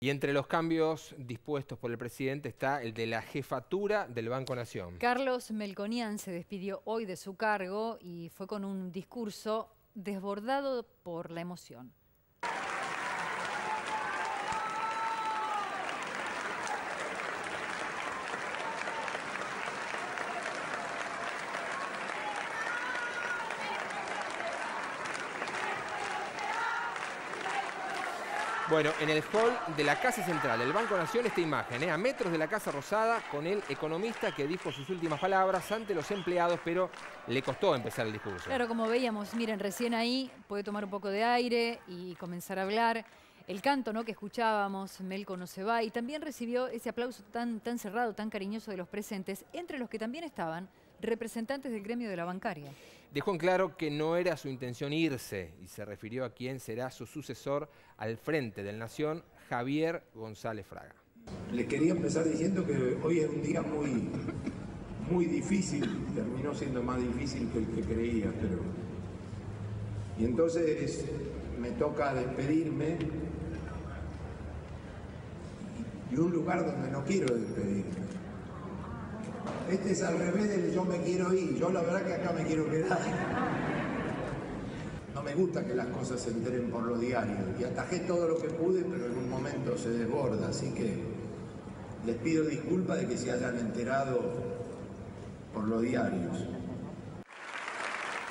Y entre los cambios dispuestos por el presidente está el de la jefatura del Banco Nación. Carlos Melconian se despidió hoy de su cargo y fue con un discurso desbordado por la emoción. Bueno, en el hall de la Casa Central del Banco Nación, esta imagen, a metros de la Casa Rosada, con el economista que dijo sus últimas palabras ante los empleados, pero le costó empezar el discurso. Claro, como veíamos, miren, recién ahí puede tomar un poco de aire y comenzar a hablar. El canto, ¿no?, que escuchábamos, Melco no se va, y también recibió ese aplauso tan cerrado, tan cariñoso de los presentes, entre los que también estaban representantes del gremio de la bancaria. Dejó en claro que no era su intención irse y se refirió a quien será su sucesor al frente del Nación, Javier González Fraga. Les quería empezar diciendo que hoy es un día muy difícil, terminó siendo más difícil que el que creía, pero... Y entonces me toca despedirme y un lugar donde no quiero despedirme. Este es al revés del yo me quiero ir, yo la verdad que acá me quiero quedar. No me gusta que las cosas se enteren por los diarios y atajé todo lo que pude, pero en un momento se desborda, así que les pido disculpas de que se hayan enterado por los diarios.